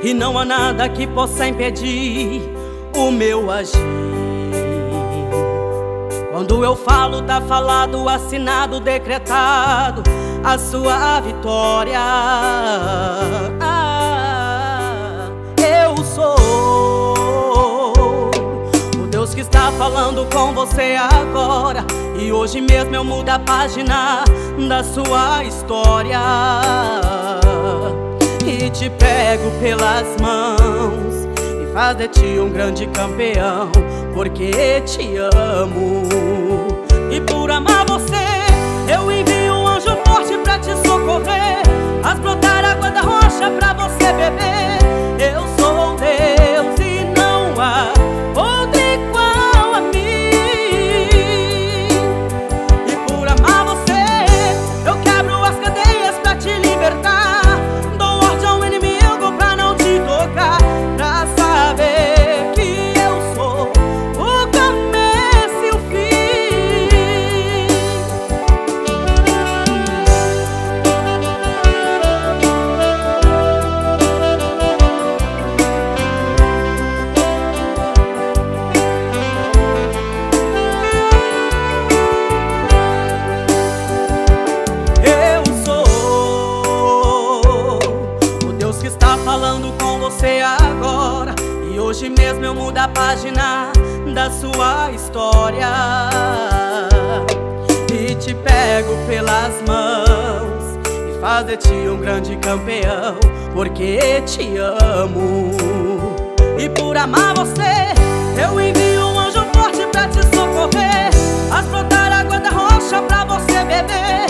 e não há nada que possa impedir o meu agir. Quando eu falo, tá falado, assinado, decretado a sua vitória. Eu sou o Deus que está falando com você agora, e hoje mesmo eu mudo a página da sua história e te pego pelas mãos e faz de ti um grande campeão, porque te amo. E por amar você eu envio um anjo forte pra te socorrer, faz brotar água da rocha pra você beber. Eu sou Deus e não há outro igual a mim. E por amar você eu quebro as cadeias pra te libertar, dou ordem ao inimigo pra não te tocar, pra saber que eu sou o começo e o fim. Eu sou o Deus que está falando com você agora, e hoje mesmo eu mudo a página da sua história e te pego pelas mãos e faz de ti um grande campeão, porque te amo. E por amar você eu envio um anjo forte pra te socorrer, faz brotar água da rocha pra você beber.